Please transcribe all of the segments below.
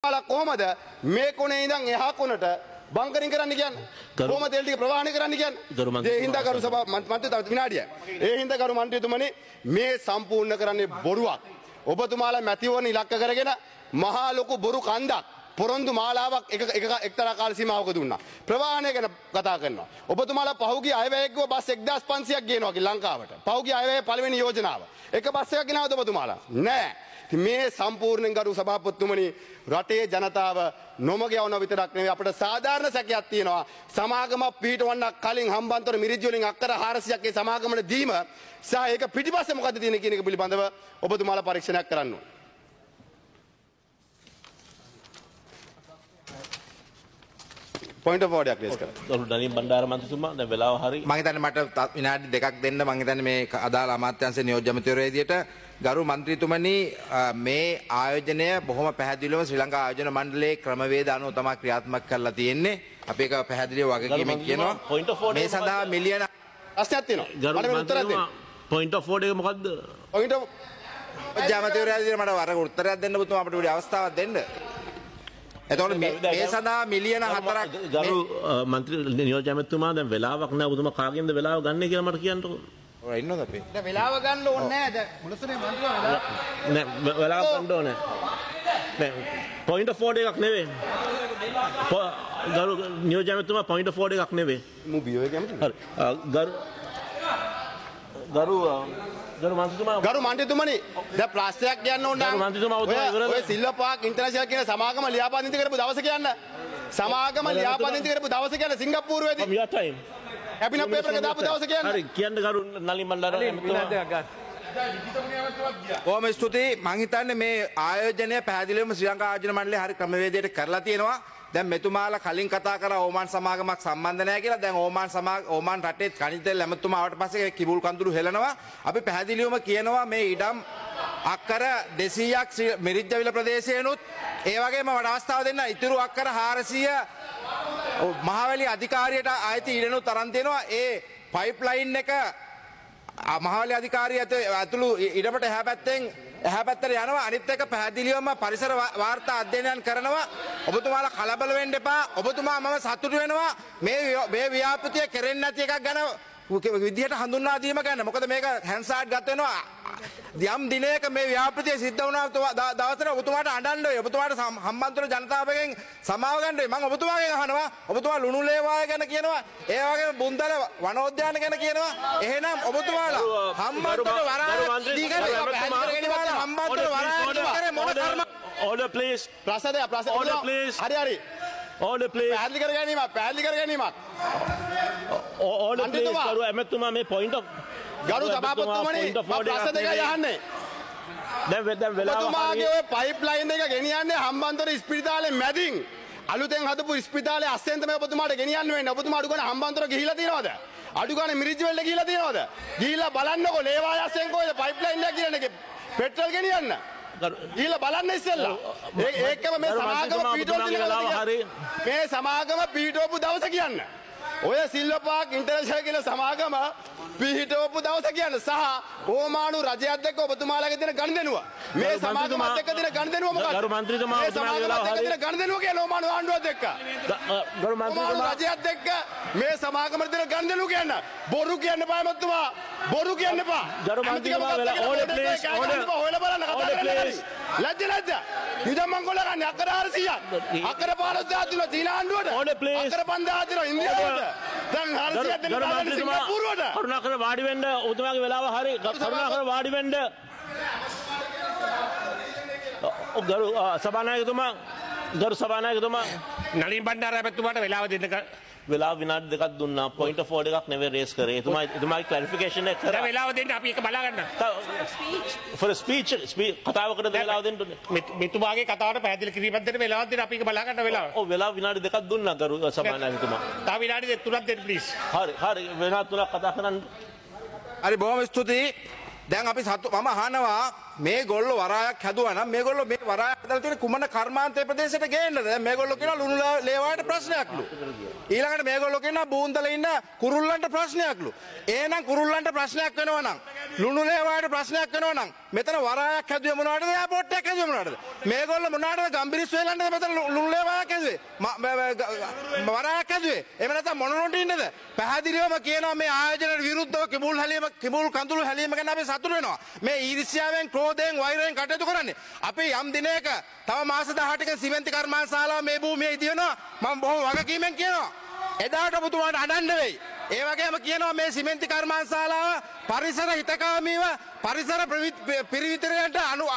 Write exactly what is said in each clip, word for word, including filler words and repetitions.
කොහමද මේ කොනේ ඉඳන් එහා කොනට බංකරින් කරන්න කියන්නේ කොහොමද තෙල් ටික ප්‍රවාහනය කරන්න කියන්නේ ඒ හින්දා කරු සභා මන්ත්‍රී තව විනාඩිය ඒ හින්දා කරු මන්ත්‍රීතුමනි මේ සම්පූර්ණ කරන්නේ බොරුවක් ඔබතුමාලා මැතිවරණ ඉලක්ක කරගෙන මහා ලොකු බොරු කන්දක් පොරොන්දු මාලාවක් එක එක එක්තරා කාල සීමාවක දුන්නා ප්‍රවාහනය ගැන කතා කරනවා ඔබතුමාලා පහුගිය අයවැය ගිය බස් එක්දාස් පන්සියයක් ගේනවා කි ලංකාවට පහුගිය අයවැය පළවෙනි යෝජනාව එක බස් එකක් ගෙනාවද ඔබතුමාලා නෑ මේ සම්පූර්ණ ගරු සභාපතිතුමනි රටේ ජනතාව නොමග යවන විතරක් නෙවෙයි අපිට සාධාරණ සැකයක් තියෙනවා සමාගම පිටවන්න කලින් හම්බන්තොට මිරිජ්ජ වලින් අක්කර හාරසියක් ඒ සමාගමට දීම සහ ඒක පිටිපස්සේ මොකද්ද තියෙන්නේ කියන එක පිළිබඳව ඔබතුමාලා පරීක්ෂණයක් කරන්න ඕනේ point of order ක්ලේස් කරා. දරු නලින් බණ්ඩාර මන්ත්‍රීතුමා දැන් වෙලාව හරි. මම හිතන්නේ මට විනාඩි දෙකක් දෙන්න මම හිතන්නේ මේ අදාළ අමාත්‍යාංශයේ නියෝජ්‍ය අමාත්‍යවරයා විදියට ගරු මන්ත්‍රීතුමනි මේ ආයෝජනය බොහොම පැහැදිලිව ශ්‍රී ලංකා ආයෝජන මණ්ඩලයේ ක්‍රමවේද අනුව තමයි ක්‍රියාත්මක කරලා තියෙන්නේ. අපි ඒක පැහැදිලිව වගකීමෙන් කියනවා. මේ සඳහා මිලියන ප්‍රශ්නයක් තියෙනවා. මට උත්තරයක් දෙන්න. point of order එක මොකද්ද? point of ජාමතේවරයා විදියට මට වර උත්තරයක් දෙන්න පුතුමා අපිට උඩ අවස්ථාවක් දෙන්න. එතකොට මේ සඳහා මිලියන හතරක් ගරු මන්ත්‍රී නියෝජ්‍ය ඇමතුමා දැන් වෙලාවක් නැහැ ඔබතුමා කාගෙන්ද වෙලාව ගන්න කියලා මට කියන්නකෝ. ඔය ඉන්නවද අපි? දැන් වෙලාව ගන්න ඕනේ නැහැ. දැන් මුලසුනේ මන්ත්‍රීතුමා වෙලාව නෑ වෙලාව ගන්න ඕනේ. නෑ point of order එකක් නෙවෙයි. ගරු නියෝජ්‍ය ඇමතුමා point of order එකක් නෙවෙයි. මු බියෝ එක ඇමතුමා. හරි. ගරු ගරු ගරු මන්ත්‍රීතුමා ගරු මන්ත්‍රීතුමනි දැන් ප්‍රශ්නයක් කියන්න ඕන නම් මන්ත්‍රීතුමා ඔය සිල්වා පාක් ඉන්ටර්නැෂනල් කියන සමාගම ලියාපදිංචි කරපු දවස කියන්න සමාගම ලියාපදිංචි කරපු දවස කියන්න සිංගප්පූරුවේදී මියා ටයිම් කැබිනට් පේපර් එක දාපු දවස කියන්න හරි කියන්න ගරු නලින් බණ්ඩාර එතුමා කොහොම ස්තුතියි මං හිතන්නේ මේ ආයෝජනය පැහැදිලිවම ශ්‍රී ලංකා ආයෝජන මණ්ඩලය හරි ක්‍රමවේදයට කරලා තියෙනවා දැන් මෙතුමාලා කලින් කතා කරා ඕමාන් සමාගමක් සම්බන්ධ නැහැ කියලා දැන් ඕමාන් සමාග ඕමාන් රටේ කනිජ තෙල් ඇමතුමා ආවට පස්සේ කිඹුල් කඳුළු හෙලනවා අපි පැහැදිලිවම කියනවා මේ ඉඩම් අක්කර දෙසීයක් මිරිජ්ජවිල ප්‍රදේශයනොත් ඒ වගේම වඩ අවස්ථාව දෙන්න ඉතුරු අක්කර හාරසිය මහවැලි අධිකාරියට ආයති ඉඩනුත් අරන් දෙනවා ඒ පයිප්ලයින් එක මහවැලි අධිකාරිය ඇතුළු ඉඩමට එහා පැත්තෙන් එහා පැත්තට යනවා අනිත් එක පැහැදිලිවම පරිසර වාර්තා අධ්‍යයනයන් කරනවා ඔබතුමාලා කලබල වෙන්න එපා ඔබතුමා මම සතුටු වෙනවා මේ මේ ව්‍යාපෘතිය කෙරෙන්නේ නැති එකක් ගැන විදිහට හඳුන්වා දීම ගැන මොකද මේක හැන්සාඩ් ගත වෙනවා යම් දිනයක මේ ව්‍යාපෘතිය සිද්ධ වුණා දවසට ඔබතුමාට අඬන්න වෙයි ඔබතුමාට හම්බන්තොට ජනතාවගෙන් සමාව ගන්න වෙයි මම ඔබතුමාගෙන් අහනවා ඔබතුමා ලුණු ලේවාය ගැන කියනවා ඒ වගේම බුන්දල වනෝද්‍යාන ගැන කියනවා එහෙනම් ඔබතුමාලා හම්බන්තොට වරාය හම්බන්තොට වරාය මොන කර්ම order please ප්‍රසදය ප්‍රසදය order please හරි හරි order please පැහැදිලි කර ගැනීමක් පැහැදිලි කර ගැනීමක් order please කරු ඇමතුමා මේ point of ගරු සභාපතිතුමනි ප්‍රශ්න දෙකයි අහන්නේ දැන් දැන් වෙලාව ඔබතුමාගේ ඔය පයිප්ලයින් එක ගෙනියන්නේ හම්බන්තොට ස්පිරිතාලේ මැදින් අලුතෙන් හදපු ස්පිරිතාලේ අස්සෙන් තමයි ඔබතුමාට ගෙනියන්න වෙන්නේ ඔබතුමා අඩු ගන්න හම්බන්තොට ගිහිලා තියෙනවද අඩු ගන්න මිරිජ්ජවල ගිහිලා තියෙනවද ගිහිලා බලන්නකෝ ලේවාය අස්සෙන් කොහෙද පයිප්ලයින් එක කියන්නේ පෙට්‍රල් ගෙනියන්න ගිහිලා බලන්න ඉස්සෙල්ලා ඒකම මේ සමාගම පීඩෝපු මේ සමාගම පීඩෝපු දවස කියන්න ඔය සිල්වා පාක් ඉන්ටර්නැෂනල් කියන සමාගම පිහිටවපු දවස කියන්න සහ ඕමානු රජයත් එක්ක ඔබතුමාලාගේ තියෙන ගනුදෙනුව මේ සමාගමත් එක්ක තියෙන ගනුදෙනුව මොකක්ද ගරු මන්ත්‍රීතුමා මේ සමාගමත් එක්ක තියෙන ගනුදෙනුව කියන ඕමානු ආණ්ඩුවත් එක්ක ගරු මන්ත්‍රීතුමා රජයත් එක්ක මේ සමාගමට තියෙන ගනුදෙනුව කියන්න බොරු කියන්න බෑ මතුමා බොරු කියන්න එපා ගරු මන්ත්‍රීතුමා වෙලා ඕඩර් ප්ලීස් ඕඩර් හොයලා බලන්න කතා කරන්න ලැජ්ජ ලැජ්ජ යුදම් මංගොල්ල ගන්න අක්කර හාරසියක් අක්කර පහළොස් දාලා තියෙනවා චීන ආණ්ඩුවට ඕඩර් ප්ලීස් අක්කර පන්දාලා තියෙනවා ඉන්දියාවට දැන් හාරසියක් දෙන්න බලන්න සිංගප්පූරුවට කරුණාකර වාඩි වෙන්න ඔබතුමාගේ වෙලාව හරි කරුණාකර වාඩි වෙන්න ගරු සභානායකතුමා ගරු සභානායකතුමා නලින් බණ්ඩාර ඇමතුමාට වෙලාව දෙන්න වෙලාව විනාඩි දෙකක් දුන්නා point of order එකක් නෙවෙයි රේස් කරේ එතුමා එතුමාගේ ක්ලැරිෆිකේෂන් එක කරා වෙලාව දෙන්න අපි එක බලා ගන්න for a speech කතාවකට වෙලාව දෙන්න මෙතුමාගේ කතාවට පැහැදිලි කිරීමක් දෙන්න වෙලාවක් දෙන්න අපි එක බලා ගන්න වෙලාව ඔව් වෙලාව විනාඩි දෙකක් දුන්නා ගරු සභානායකතුමා තව විනාඩි තුනක් දෙන්න ප්ලීස් හරි හරි වෙනාත් තුනක් කතා කරන්න හරි බොහොම ස්තුතියි දැන් අපි සතු මම අහනවා මේගොල්ලෝ වරායක් හැදුවා නම් මේගොල්ලෝ මේ වරායක් හදලා තියෙන කුමන කර්මාන්තයේ ප්‍රදේශයට ගේන්නද? දැන් මේගොල්ලෝ කියනවා ලුණු ලේවාට ප්‍රශ්නයක්ලු. ඊළඟට මේගොල්ලෝ කියනවා බූන්දල ඉන්න කුරුල්ලන්ට ප්‍රශ්නයක්ලු. එහෙනම් කුරුල්ලන්ට ප්‍රශ්නයක් වෙනවා නම් ලුණු ලේවාට ප්‍රශ්නයක් වෙනවා නම් මෙතන වරායක් හැදුවේ මොනවටද? එයාපෝට් එකක් හැදුවේ මොනවටද? මේගොල්ලෝ මොනවටද ගම්බිරිස් වේලන්නද මෙතන ලුණු ලේවායක් හැදුවේ? වරායක් හැදුවේ. එහෙම නැත්නම් මොනරොන්ට ඉන්නද? පැහැදිලිවම කියනවා මේ ආයෝජනයට විරුද්ධව කිඹුල් හැලීම කිඹුල් කඳුළු හැලීම ගැන අපි සතුටු වෙනවා. මේ ඊර්ෂ්‍යාවෙන් ක්‍රෝධයෙන් වෛරයෙන් කටයුතු කරන්නේ. අපි යම් දිනයක තව මාස දහඅටක සිමෙන්ති කර්මාන්තශාලාව මේ භූමියේ ඉදිවෙනවා. මම බොහොම වගකීමෙන් කියනවා. එදාට ඔබතුමාට අඬන්න වෙයි. ඒ වගේම කියනවා මේ සිමෙන්ති කර්මාන්තශාලාව පරිසර හිතකාමීව පරිසර පිරිවිතරයට අනු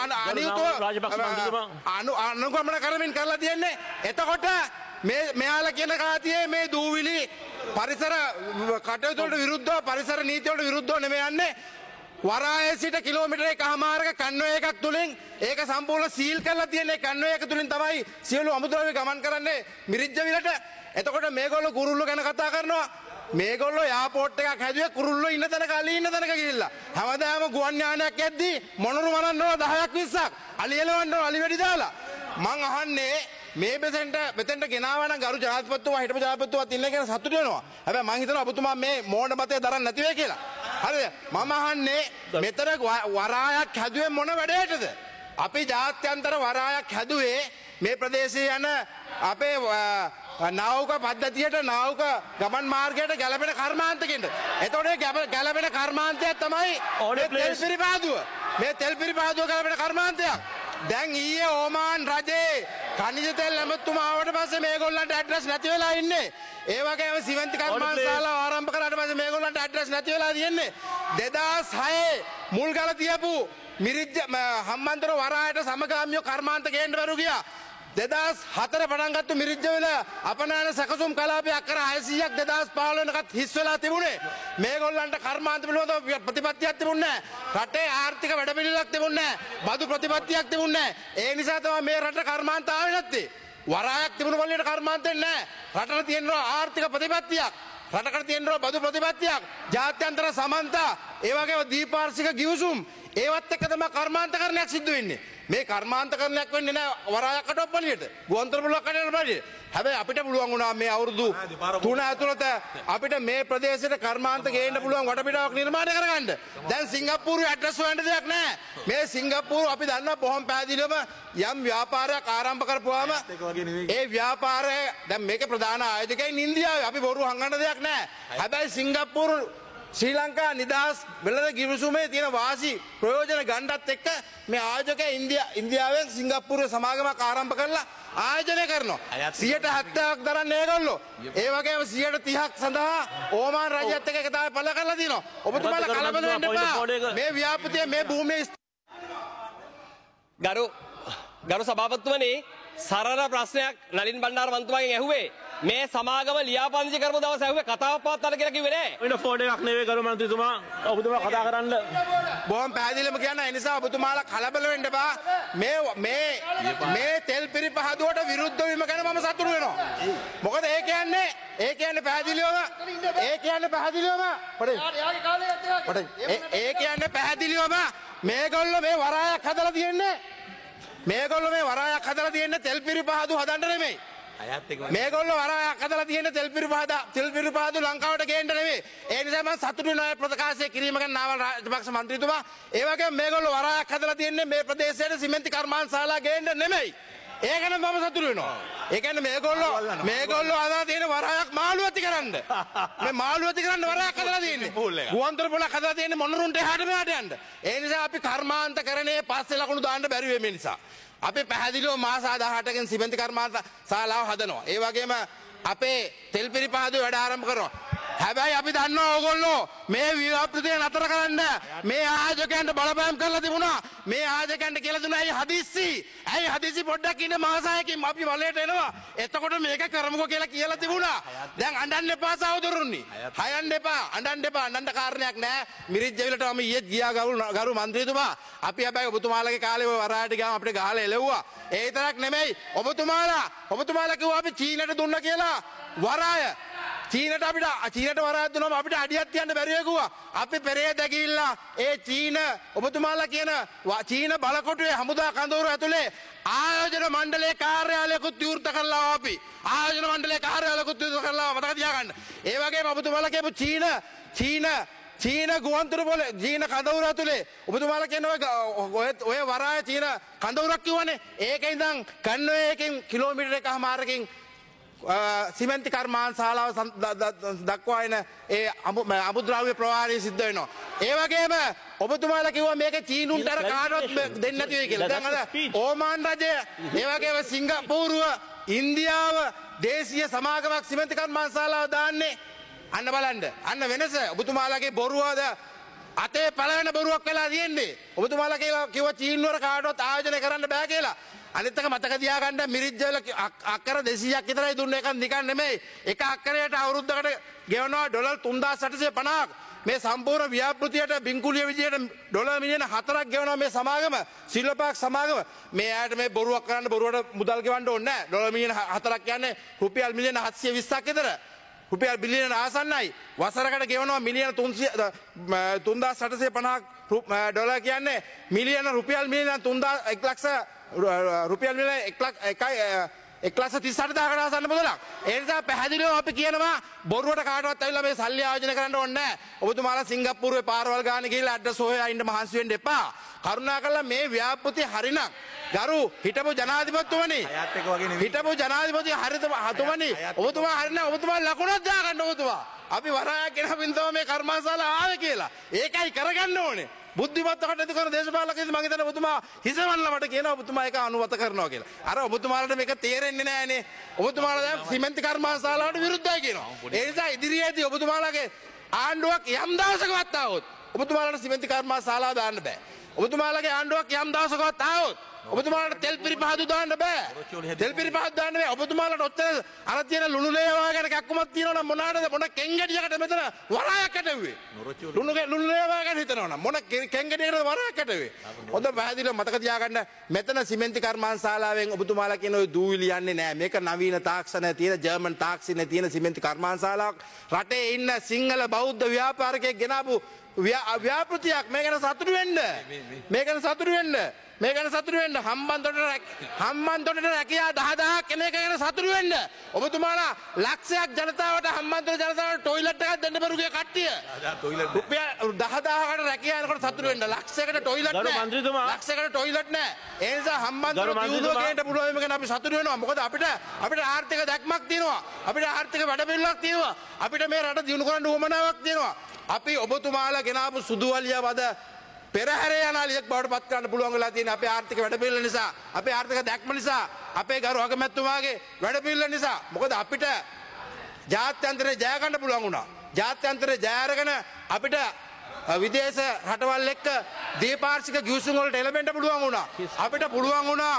අනියුතුව අනු අනුගමන කරමින් කරලා තියෙන්නේ. එතකොට මේ මෙයාලා කියන කාතියේ මේ දූවිලි පරිසර කටයුතු වලට විරුද්ධව පරිසර නීති වලට විරුද්ධව නෙමෙයි යන්නේ. වරායේ සිට කිලෝමීටර් එකමාරක කන්වේ එකක් තුලින් ඒක සම්පූර්ණ සීල් කරලා තියෙන කන්වේ එක තුලින් තමයි සියලු අමුද්‍රව්‍ය ගමන් කරන්නේ මිරිජ්ජවිලට. එතකොට මේගොල්ලෝ කුරුල්ලෝ ගැන කතා කරනවා. මේගොල්ලෝ එයාපෝට් එකක් හැදුවේ කුරුල්ලෝ ඉන්න තැනක අලි ඉන්න තැනක ගිහිල්ලා. හැමදාම ගුවන් යානයක් යද්දී මොනරු මරන්නව දහයක් විස්සක් අලි එලවන්නව අලි වෙඩි දාලා. මං අහන්නේ මේ බෙසෙන්ට මෙතෙන්ට ගෙනාවා නම් ගරු ජනාධිපතිතුමා හිටපු ජනාධිපතිතුමාත් ඉන්නේ කියන සතුටු වෙනවා. හැබැයි මං හිතනවා ඔබතුමා මේ මෝඩ මතය දරන්න නැති වෙයි කියලා. හරිද? මම අහන්නේ මෙතන වරායක් හැදුවේ මොන වැඩේටද? අපි ජාත්‍යන්තර වරායක් හැදුවේ මේ ප්‍රදේශයේ යන අපේ නාවක පද්ධතියට නාවක ගමන් මාර්ගයට ගැලපෙන කර්මාන්තකින්ද. එතකොට මේ ගැලපෙන කර්මාන්තය තමයි තෙල් පිරිපාදුව. මේ තෙල් පිරිපාදුව ගැලපෙන කර්මාන්තයක්. දැන් ඊයේ ඕමාන් රජේ khනිජ තෙල් ඇමතුම ආවට පස්සේ මේගොල්ලන්ට ඇඩ්‍රස් නැති වෙලා ඉන්නේ. ඒ වගේම සිමෙන්ති කර්මාන්තශාලාව ආරම්භ කරාට පස්සේ මේගොල්ලන්ට ඇඩ්‍රස් නැති වෙලා තියෙන්නේ. දෙදාස් හයේ මුල්ගල තියපු මිරිජ්ජ හම්බන්තොට වරායට සමගාමීව කර්මාන්ත ගේන්න බැරුව ගියා. දෙදාස් හතර පටන් ගත්ත මිරිජ්ජවිල අපනාන සැකසුම් කලාපයක් අක්කර හයසීයක් දෙදාස් පහළොව වෙනකත් හිස් වෙලා තිබුණේ. මේගොල්ලන්ට කර්මාන්ත පිළිබඳව ප්‍රතිපත්තියක් තිබුණේ නැහැ. රටේ ආර්ථික වැඩපිළිවෙලක් තිබුණේ නැහැ. බදු ප්‍රතිපත්තියක් තිබුණේ නැහැ. ඒ නිසා තමයි මේ රට කර්මාන්ත ආවේ නැත්තේ. වරායක් තිබුණු පළියට කර්මාන්තෙ නැහැ. රටට තියෙනවා ආර්ථික ප්‍රතිපත්තියක්. රටකට තියෙනවා බදු ප්‍රතිපත්තියක්. ජාත්‍යන්තර සමන්තා ඒ වගේම දීපාර්ශ්වික ගිවිසුම් ඒවත් එක්ක තමයි කර්මාන්තකරණයක් සිද්ධ වෙන්නේ. මේ කර්මාන්තකරණයක් වෙන්නේ නැහැ වරායක් කටොප්පලියට. ගුවන්තොට පුළුවන් කඩේට බඩේ. හැබැයි අපිට පුළුවන් වුණා මේ අවුරුදු තුන ඇතුළත අපිට මේ ප්‍රදේශයට කර්මාන්ත ගේන්න පුළුවන් වටපිටාවක් නිර්මාණය කරගන්න. දැන් සිංගප්පූරුවේ ඇඩ්‍රස් හොයන්න දෙයක් නැහැ. මේ සිංගප්පූරුව අපි දන්නවා බොහොම පැහැදිලිවම යම් ව්‍යාපාරයක් ආරම්භ කරපුවාම ඒ ව්‍යාපාරය දැන් මේක ප්‍රධාන ආයෝජකයින් ඉන්දියාවේ. අපි බොරු හංගන්න දෙයක් නැහැ. හැබැයි සිංගප්පූරු ශ්‍රී ලංකා නිදහස් වෙළඳ ගිවිසුමේ තියෙන වාසි ප්‍රයෝජන ගණ්ඩත් එක්ක මේ ආයෝජකයා ඉන්දියා ඉන්දියාවෙන් සිංගප්පූරුවේ සමාගමක් ආරම්භ කරලා ආයෝජනය කරනවා. සියයට හැත්තෑවක් දරන්නේ ඒගොල්ලෝ. ඒ වගේම සියයට තිහක් සඳහා ඕමාන් රජයත් එක්ක එක තමයි පළ කරලා තියෙනවා. ඔබතුමාලා කලබල වෙන්න එපා. මේ ව්‍යාපෘතිය මේ භූමියේ ගරු ගරු සභාපතිතුමනි සරල ප්‍රශ්නයක් නලින් බණ්ඩාර මන්ත්‍රීතුමාගෙන් ඇහුවේ. මේ සමාගම ලියාපදිංචි කරපු දවස් ඇහුවේ කතාවක් පවත්වන්න කියලා කිව්වේ නෑ. ඔන්න ෆෝන් එකක් නෙවෙයි ගරු මන්ත්‍රීතුමා. ඔබතුමා කතා කරන්න. බොහොම පැහැදිලිවම කියන්න. ඒ නිසා ඔබතුමාලා කලබල වෙන්න එපා. මේ මේ මේ තෙල් පිරිපහදුවට විරුද්ධ වීම ගැන මම සතුටු වෙනවා. මොකද ඒ කියන්නේ ඒ කියන්නේ පැහැදිලිවම ඒ කියන්නේ පැහැදිලිවම ඒ කියන්නේ පැහැදිලිවම මේගොල්ලෝ මේ වරායක් හදලා තියෙන්නේ. මේගොල්ලෝ මේ වරායක් හදලා තියෙන්නේ තෙල් පිරිපහදු හදන්න නෙමෙයි. මේගොල්ලෝ වරායක් හදලා තියෙන්නේ තෙල් පිරිපහද තෙල් පිරිපහදු ලංකාවට ගේන්න නෙමෙයි. ඒ නිසා මම සතුටු වෙනවා ප්‍රකාශය කිරීම ගැන නාවල් රාජපක්ෂ මන්ත්‍රීතුමා. ඒ වගේම මේගොල්ලෝ වරායක් හදලා තියෙන්නේ මේ ප්‍රදේශයේ සිමෙන්ති කර්මාන්තශාලා ගේන්න නෙමෙයි. ඒ ගැන මම සතුටු වෙනවා. ඒ කියන්නේ මේගොල්ලෝ මේගොල්ලෝ අදලා තියෙන වරායක් මාළු ඇති කරන්න. මේ මාළු ඇති කරන්න වරායක් හදලා තියෙන්නේ. ගුවන්තොට පොලක් හදලා තියෙන්නේ මොනරුන්ට එහාට මෙහාට යන්න. ඒ නිසා අපි කර්මාන්තකරණයේ පස්සේ ලකුණු දාන්න බැරි වෙයි මේ නිසා. අපි පැහැදිලිව මාස දහඅටකින් සිමෙන්ති කර්මාන්තශාලාව හදනවා. ඒ වගේම අපේ තෙල් පිරිපහදුවේ වැඩ ආරම්භ කරනවා. හැබැයි අපි දන්නවා ඕගොල්ලෝ මේ ව්‍යාපෘතිය නතර කරන්න මේ ආයෝජකයන්ට බලපෑම් කරලා තිබුණා. මේ ආයෝජකයන්ට කියලා දුන්නා ඇයි හදිස්සි ඇයි හදිස්සි පොඩ්ඩක් ඉන්න මාස හයකින් අපි වලයට එනවා. එතකොට මේක කරමුකෝ කියලා කියලා තිබුණා. දැන් අඬන්න එපා සහෝදරුනි. හයන්න එපා අඬන්න එපා අඬන්න කාරණයක් නැහැ. මිරිජ්ජවිලට මම ඊයේත් ගියා ගරු මන්ත්‍රීතුමා. අපි හැබැයි ඔබතුමාලගේ කාලේ ඔය වරායට ගියාම අපිට ගහලා එලෙව්වා. ඒ විතරක් නෙමෙයි ඔබතුමාලා ඔබතුමාලා කිව්වා අපි චීනට දුන්නා කියලා වරාය චීනට අපිට චීනට වරායක් දුනම අපිට අඩියක් තියන්න බැරිව ගුවා. අපි පෙරේද ගිහිල්ලා ඒ චීන ඔබතුමාලා කියන චීන බලකොටුවේ හමුදා කඳවුර ඇතුලේ ආයෝජන මණ්ඩලයේ කාර්යාලයකුත් විවෘත කරලා අපි ආයෝජන මණ්ඩලයේ කාර්යාලයකුත් විවෘත කරලා මතක තියාගන්න. ඒ වගේම ඔබතුමාලා කියපු චීන චීන චීන ගුවන්තොටු පොළ චීන කඳවුර ඇතුලේ ඔබතුමාලා කියන ඔය ඔය වරාය චීන කඳවුරක් කිව්වනේ. ඒකේ ඉඳන් කන්වේ එකකින් කිලෝමීටර එකමාරකින් සිමෙන්ති කර්මාන් ශාලාව දක්වා එන ඒ අමුද්‍රව්‍ය ප්‍රවාහය සිද්ධ වෙනවා. ඒ වගේම ඔබතුමාලා කිව්වා මේක චීනුන්ට අර කාටවත් දෙන්නේ නැති වෙයි කියලා. දැන් අද ඕමාන් රජය, ඒ වගේම සිංගප්පූරුව, ඉන්දියාව දේශීය සමාගමක් සිමෙන්ති කර්මාන් ශාලාව දාන්නේ. අන්න බලන්න. අන්න වෙනස. ඔබතුමාලාගේ බොරුවද අතේ පළවෙන බොරුවක් වෙලා තියෙන්නේ. ඔබතුමාලා කිව්වා චීනුවර කාටවත් ආයෝජනය කරන්න බෑ කියලා. අනිත් එක මතක තියාගන්න මිරිජ්ජවල අක්කර දෙසීයක් විතරයි දුන්නේ. එකක් නිකන් නෙමෙයි. එක අක්කරයට අවුරුද්දකට ගෙවනවා ඩොලර් තුන්දාස් අටසිය පනහක්. මේ සම්පූර්ණ ව්‍යාපෘතියට බින්කුලිය විදියට ඩොලර් මිලියන හතරක් ගෙවනවා මේ සමාගම. සිල්වපාක් සමාගම. මේ ඇයට මේ බොරුවක් කරන්න බොරුවට මුදල් ගෙවන්න ඕනේ නැහැ. ඩොලර් මිලියන හතරක් කියන්නේ රුපියල් මිලියන හත්සිය විස්සක් විතර. රුපියල් බිලියන ආසන්නයි. වසරකට ගෙවනවා මිලියන තුන්දාස් අටසිය පනහක් ඩොලර් කියන්නේ මිලියන රුපියල් මිලියන තුන්දාස් එක ලක්ෂ රුපියල් මිලියන එක ලක්ෂ තිස් අටදාහකට ආසන්න මුදලක්. ඒ නිසා පැහැදිලිව අපි කියනවා බොරුවට කාටවත් ඇවිල්ලා මේ සල්ලි ආයෝජනය කරන්න ඕනේ නැහැ. ඔබතුමාලා සිංගප්පූරුවේ පාරවල් ගාන ගිහිල්ලා ඇඩ්‍රස් හොයලා ඉන්න මහන්සි වෙන්න එපා. කරුණාකරලා මේ ව්‍යාපෘති හරිනම් ගරු හිටපු ජනාධිපතිතුමනි හිටපු ජනාධිපති හරිත හතුමනි ඔබතුමා හරිනම් ඔබතුමා ලකුණක් දාගන්න ඔබතුමා. අපි වරායක් ගෙනවින් තමයි මේ කර්මාන්තශාලා ආවේ කියලා. ඒකයි කරගන්න ඕනේ. බුද්ධිමත් කටයුතු කරන දේශපාලකයෙක් මම හිතන්නේ ඔබතුමා හිසවන්නලා මට කියනවා ඔබතුමා ඒක අනුමත කරනවා කියලා. අර ඔබතුමාලට මේක තේරෙන්නේ නැහනේ. ඔබතුමාලා දැන් සිමෙන්ති කර්මාන්තශාලාවට විරුද්ධයි කියනවා. ඒ නිසා ඉදිරියේදී ඔබතුමාලගේ ආණ්ඩුවක් යම් දවසකවත් ආවොත් ඔබතුමාලට සිමෙන්ති කර්මාන්තශාලාව දාන්න බෑ. ඔබතුමාලගේ ආණ්ඩුවක් යම් දවසකවත් ආවොත් ඔබතුමාලට තෙල් පිරිපහදු දාන්න බෑ. තෙල් පිරිපහදු දාන්න බෑ. ඔබතුමාලට ඔච්චර අර තියෙන ලුණු ලේවා ගැන කැක්කුමක් තියෙනවා නම් මොනවාටද මොන කෙන්ගඩියකට මෙතන වරායක් ඇටුවේ. ලුණු ලුණු ලේවා ගැන හිතනවා නම් මොන කෙන්ගඩියකට වරායක් ඇටුවේ. හොඳ පැහැදිලිව මතක තියාගන්න මෙතන සිමෙන්ති කර්මාන්තශාලාවෙන් ඔබතුමාලා කියන ওই දූවිලි යන්නේ නෑ. මේක නවීන තාක්ෂණය තියෙන ජර්මන් තාක්ෂණය තියෙන සිමෙන්ති කර්මාන්තශාලාවක්. රටේ ඉන්න සිංහල බෞද්ධ ව්‍යාපාරිකයෙක් ගෙනාවු ව්‍යාපෘතියක්. මේ ගැන සතුටු වෙන්න. මේ ගැන සතුටු වෙන්න. මේ ගැන සතුටු වෙන්න. හම්බන්තොට හම්බන්තොටට රැකියා දහදහක් එන එක ගැන සතුටු වෙන්න. ඔබතුමාලා ලක්ෂයක් ජනතාවට හම්බන්තොට ජනතාවට ටොයිලට් එකක් දෙන්න බැරුගේ කට්ටිය. රුපියල් දහදහකට රැකියා යනකොට සතුටු වෙන්න. ලක්ෂයකට ටොයිලට් නැහැ. ලක්ෂයකට ටොයිලට් නැහැ. ඒ නිසා හම්බන්තොට දියුණුව ගේන්න පුළුවන් එක ගැන අපි සතුටු වෙනවා. මොකද අපිට අපිට ආර්ථික දැක්මක් තියෙනවා. අපිට ආර්ථික වැඩපිළිවෙලක් තියෙනවා. අපිට මේ රට දියුණු කරන්න උවමනාවක් තියෙනවා. අපි ඔබතුමාලා ගෙනාවු සුදුවලිය වද පෙරහැරේ යන අලියක් බවට පත් කරන්න පුළුවන් වෙලා තියෙන අපේ ආර්ථික වැඩපිළිවෙල නිසා, අපේ ආර්ථික දැක්ම නිසා, අපේ ගරු අගමැතිතුමාගේ වැඩපිළිවෙල නිසා. මොකද අපිට ජාත්‍යන්තරේ ජය ගන්න පුළුවන් වුණා. ජාත්‍යන්තරේ ජය අරගෙන අපිට විදේශ රටවල් එක්ක දීපාර්ශ්වික ගිවිසුම් වලට එළඹෙන්න පුළුවන් වුණා. අපිට පුළුවන් වුණා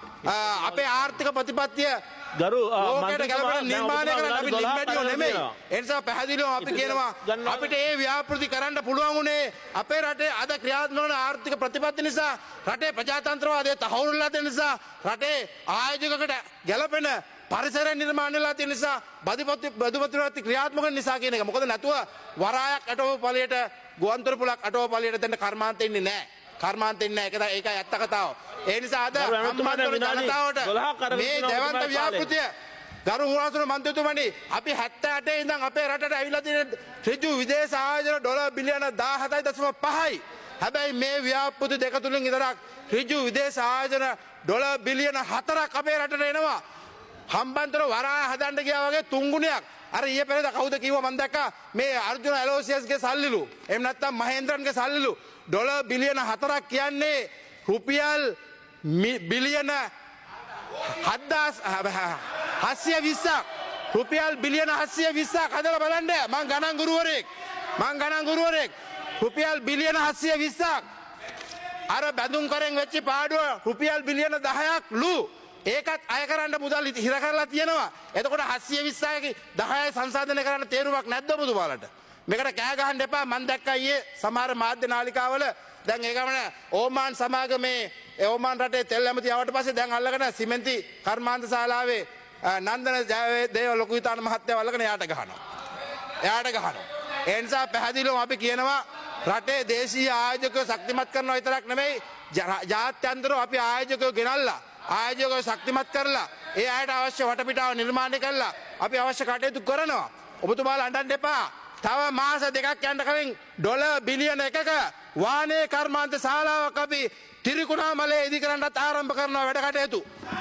අපේ ආර්ථික ප්‍රතිපත්තිය ගරු නිර්මාණය කරන්න. අපි නිම්මැටියෝ නෙමෙයි. ඒ නිසා පැහැදිලිව අපි කියනවා අපිට මේ ව්‍යාපෘති කරන්න පුළුවන් උනේ අපේ රටේ අද ක්‍රියාත්මක වන ආර්ථික ප්‍රතිපත්ති නිසා, රටේ ප්‍රජාතන්ත්‍රවාදයේ තහවුරු වෙලා තියෙන නිසා, රටේ ආයෝජකකට ගැළපෙන පරිසරය නිර්මාණය වෙලා තියෙන නිසා, බදුපති බදුපතිපත්ති ක්‍රියාත්මක නිසා කියන එක. මොකද නැතුව වරායක් අටව ඵලයට ගුවන්තොටු පොලක් අටව ඵලයට දෙන්න කර්මාන්තෙ ඉන්නේ නැහැ. කර්මාන්තෙ ඉන්නේ නැහැ. ඒක ඒකයි ඇත්ත කතාව. ඒ නිසා අද හම්බන්තොට ජනතාවට මේ දෙවන්ත ව්‍යාපෘතිය ගරු මුරාසුන මන්ත්‍රීතුමනි අපි හැත්තෑ අටේ ඉඳන් අපේ රටට ඇවිල්ලා තියෙන ඍජු විදේශ ආයෝජන ඩොලර් බිලියන දාහතයි දශම පහයි. හැබැයි මේ ව්‍යාපෘති දෙක තුලින් විතරක් ඍජු විදේශ ආයෝජන ඩොලර් බිලියන හතරක් අපේ රටට එනවා. හම්බන්තොට වරාය හදන්න ගියා වගේ තුන් ගුණයක්. අර ඊයේ පෙරේද කවුද කිව්වා මම දැක්කා මේ අර්ජුන ඇලෝසියස්ගේ සල්ලිලු. එහෙම නැත්නම් මහේන්ද්‍රන්ගේ සල්ලිලු ඩොලර් බිලියන හතරක් කියන්නේ රුපියල් බිලියන හත්සිය විස්සක්. රුපියල් බිලියන හත්සිය විස්සක් හදලා බලන්න. මං ගණන් ගුරුවරයෙක්. මං ගණන් ගුරුවරයෙක්. රුපියල් බිලියන හත්සිය විස්සක්. අර බැඳුම් කරෙන් වෙච්ච පාඩුව රුපියල් බිලියන දහයක් ලු. ඒකත් අය කරන්න මුදල් හිර කරලා තියෙනවා. එතකොට හත්සිය විස්සයි දහයයි සංසන්දනය කරන්න තේරුමක් නැද්ද ඔබතුමාලට? මේකට කෑ ගහන්න එපා. මම දැක්කා ඊයේ සමහර මාධ්‍ය නාලිකාවල දැන් ඒ ගමන ඕමාන් සමාගමේ ඕමාන් රටේ තෙල් ඇමති ආවට පස්සේ දැන් අල්ලගෙන සිමෙන්ති කර්මාන්තශාලාවේ නන්දන ජයදේව ලොකු විතාන මහත්තයා අල්ලගෙන යාට ගහනවා. එයාට ගහනවා. ඒ නිසා පැහැදිලිවම අපි කියනවා රටේ දේශීය ආයෝජකයෝ ශක්තිමත් කරනවා විතරක් නෙමෙයි ජාත්‍යන්තරව අපි ආයෝජකයෝ ගෙනල්ලා ආයෝජකයෝ ශක්තිමත් කරලා ඒ අයට අවශ්‍ය වටපිටාව නිර්මාණය කරලා අපි අවශ්‍ය කටයුතු කරනවා. ඔබතුමාලා අඬන්න එපා. තව මාස දෙකක් යන්න කලින් ඩොලර් බිලියන එකක වානේ කර්මාන්ත ශාලාවක් අපි තිරිකුණාමලේ ඉදි කරන්නත් ආරම්භ කරනවා වැඩ කටයුතු.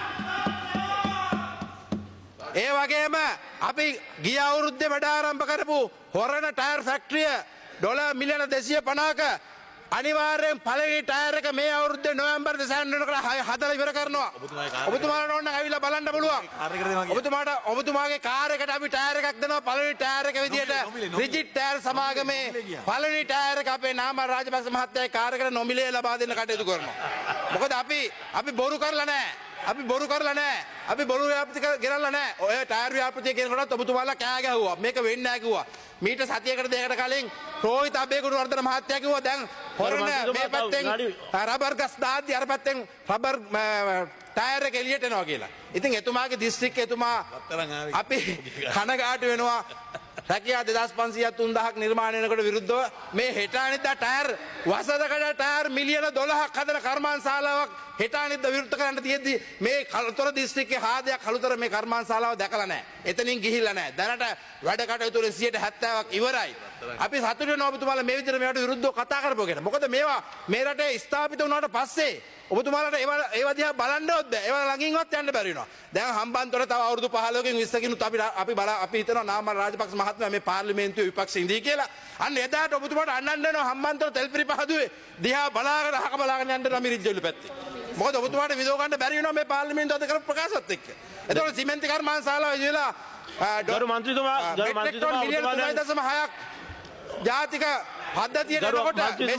ඒ වගේම අපි ගිය අවුරුද්දේ වැඩ ආරම්භ කරපු හොරණ ටයර් ෆැක්ටරිය ඩොලර් මිලියන දෙසිය පනහක අනිවාර්යෙන් පළවෙනි ටයර් එක මේ අවුරුද්දේ නොවැම්බර් දෙසැම්බර් වෙනකොට හදලා ඉවර කරනවා. ඔබතුමාලට ඕන නම් ඇවිල්ලා බලන්න පුළුවන්. ඔබතුමාට ඔබතුමාගේ කාර් එකට අපි ටයර් එකක් දෙනවා පළවෙනි ටයර් එක විදියට රිජිඩ් ටයර් සමාගමේ පළවෙනි ටයර් එක අපේ නාමල් රාජපක්ෂ මහත්තයාගේ කාර් එකට නොමිලේ ලබා දෙන්න කටයුතු කරනවා. මොකද අපි අපි බොරු කරලා නැහැ. අපි බොරු කරලා නැහැ. අපි බොරු ව්‍යාපෘති ගෙනල්ලා නැහැ. ඔය ටයර් ව්‍යාපෘතිය ගෙනනකොටත් ඔබතුමාලා කෑ ගැහුවා. මේක වෙන්නේ නැහැ කිව්වා. මීට සතියකට දෙකකට කලින් රෝහිත අබේගුණවර්ධන මහත්තයා කිව්වා දැන් හොරණ මේ පැත්තෙන් රබර් ගස් දාද්දි අර පැත්තෙන් රබර් ටයර් එක එළියට එනවා කියලා. ඉතින් එතුමාගේ දිස්ත්‍රික්කේ එතුමා අපි කනගාටු වෙනවා. රැකියා දෙදාස් පන්සීයක් තුන්දහක් නිර්මාණය වෙනකොට විරුද්ධව මේ හෙට අනිද්දා ටයර් වසරකට ටයර් මිලියන දොළහක් හදන කර්මාන්ත ශාලාවක් හෙට අනිද්දා විරුද්ධ කරන්න තියෙද්දි මේ කළුතර දිස්ත්‍රික්කේ හාදයක් කළුතර මේ කර්මාන්ත ශාලාව දැකලා නැහැ. එතනින් ගිහිල්ලා නැහැ. දැනට වැඩ කටයුතු වල සියයට හැත්තෑවක් ඉවරයි. අපි සතුටු වෙනවා ඔබතුමාලා මේ විදිහට මේවට විරුද්ධව කතා කරපුවගෙන. මොකද මේවා මේ රටේ ස්ථාපිත වුණාට පස්සේ ඔබතුමාලට ඒවා ඒවා දිහා බලන්නවත් බෑ. ඒවා ළඟින්වත් යන්න බැරි වෙනවා. දැන් හම්බන්තොට තව අවුරුදු පහළොවකින් විස්සකිනුත් අපි අපි බල අපි හිතනවා නාමල් රාජපක්ෂ මහත්මයා මේ පාර්ලිමේන්තුවේ විපක්ෂ ඉඳී කියලා. අන්න එදාට ඔබතුමාට අන්නන්න වෙනවා හම්බන්තොට තෙල්පිරි පහදුවේ දිහා බලාගෙන අහක බලාගෙන යන්න නම් මිරිජ්ජලු පැත්තේ. මොකද ඔබතුමාට විදෝ ගන්න බැරි වෙනවා මේ පාර්ලිමේන්තුව අද කරපු ප්‍රකාශات එක්ක. එතකොට සිමෙන්ති කර්මාන්ත ශාලාව ඉදලා ගරු මන්ත්‍රීතුමා ගරු මන්ත්‍රීතුමා මිලියන තුනයි දශම හයක් ජාතික පද්ධතියට එනකොට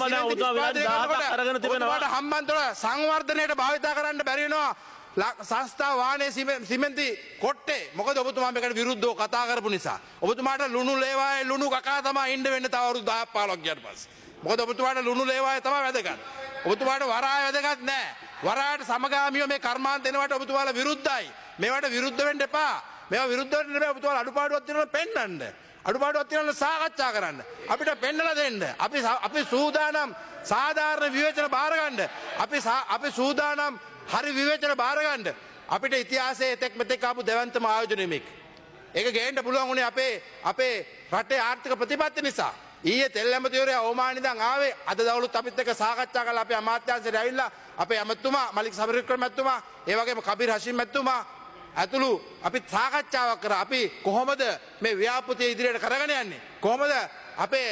ඔබතුමාට හම්බන්තොට සංවර්ධනයට භාවිතා කරන්න බැරි වෙනවා සංස්ථා වාහනේ සිමෙන්ති කොට්ටේ. මොකද ඔබතුමා මේකට විරුද්ධව කතා කරපු නිසා. ඔබතුමාට ලුණු ලේවායේ ලුණු කකා තමයි ඉන්න වෙන්නේ තව අවුරුදු දහයක් පහළොවක් ගියාට පස්සේ. මොකද ඔබතුමාට ලුණු ලේවායේ තමයි වැදගත්. ඔබතුමාට වරාය වැදගත් නැහැ. වරායට සමගාමීව මේ කර්මාන්ත එනවට ඔබතුමාලා විරුද්ධයි. මේවට විරුද්ධ වෙන්න එපා. මේවා විරුද්ධ වෙන්න නෙමෙයි ඔබතුමාලා අඩුපාඩුවක් තියෙනවා පෙන්නන්න. අඩුපාඩුවක් තියෙනවා සාකච්ඡා කරන්න. අපිට පෙන්නලා දෙන්න. අපි අපි සූදානම් සාධාරණ විවේචන බාර ගන්න. අපි අපි සූදානම් හරි විවේචන බාර ගන්න. අපිට ඉතිහාසයේ එතෙක් මෙතෙක් ආපු දෙවන්තම ආයෝජනය මේක. ඒක ගේන්න පුළුවන් උනේ අපේ අපේ රටේ ආර්ථික ප්‍රතිපත්ති නිසා. ඊයේ තෙල් ඇමතිවරයා ඕමාන් ඉඳන් ආවේ අද දවල්ුත් අපිත් එක්ක සාකච්ඡා කරලා අපේ අමාත්‍යාංශයට ඇවිල්ලා අපේ ඇමතුමා මලික් සමරවික්‍රම මැතිතුමා ඒ වගේම කබීර් හෂිම් මැතිතුමා ඇතුළු අපි සාකච්ඡාවක් කරා. අපි කොහොමද මේ ව්‍යාපෘතිය ඉදිරියට කරගෙන යන්නේ? කොහොමද අපේ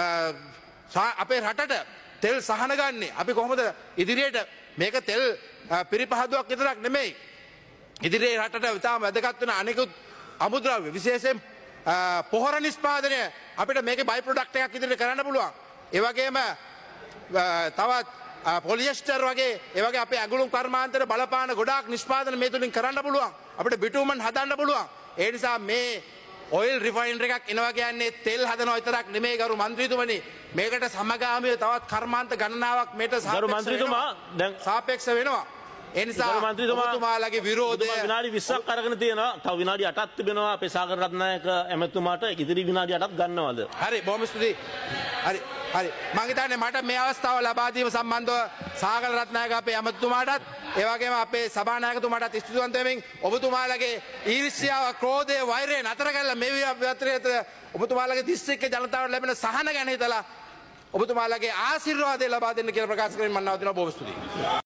අපේ රටට තෙල් සහන ගන්නේ? අපි කොහොමද ඉදිරියට මේක තෙල් පිරිපහදුවක් විතරක් නෙමෙයි. ඉදිරියේ රටට ඉතාම වැදගත් වෙන අනෙකුත් අමුද්‍රව්‍ය විශේෂයෙන් පොහොර නිෂ්පාදනය අපිට මේකේ බයි ප්‍රොඩක්ට් එකක් ඉදිරියට කරන්න පුළුවන්. ඒ වගේම තවත් පොලියස්ටර් වගේ ඒ වගේ අපේ ඇඟලුම් කර්මාන්තවල බලපාන ගොඩාක් නිෂ්පාදන මේ තුලින් කරන්න පුළුවන්. අපිට බිටුමන් හදන්න පුළුවන්. ඒ නිසා මේ ඔයිල් රිෆයිනරි එකක් එනවා කියන්නේ තෙල් හදනවා විතරක් නෙමෙයි ගරු මන්ත්‍රීතුමනි. මේකට සමගාමීව තවත් කර්මාන්ත ගණනාවක් මේට සාපේක්ෂ වෙනවා. ඒ නිසා ඔබතුමාලගේ විරෝධය විනාඩි විස්සක් අරගෙන තියෙනවා. තව විනාඩි අටක් තිබෙනවා අපේ සාගර රත්නායක ඇමතුමාට. ඉදිරි විනාඩි අටක් ගන්නවද? හරි බොහොම ස්තුතියි. හරි හරි මම හිතන්නේ මට මේ අවස්ථාව ලබා දීම සම්බන්ධව සාගර රත්නායක අපේ ඇමතුමාටත් ඒ වගේම අපේ සභානායකතුමාටත් ස්තුතිවන්ත වෙමින් ඔබතුමාලගේ ඊර්ෂ්‍යාව, ක්‍රෝධය, වෛරය නතර කරලා මේ විතරේත ඔබතුමාලගේ දිස්ත්‍රික්කේ ජනතාවට ලැබෙන සහන ගැන හිතලා ඔබතුමාලගේ ආශිර්වාදය ලබා දෙන්න කියලා ප්‍රකාශ කරමින් මම නවතිනවා. බොහොම ස්තුතියි.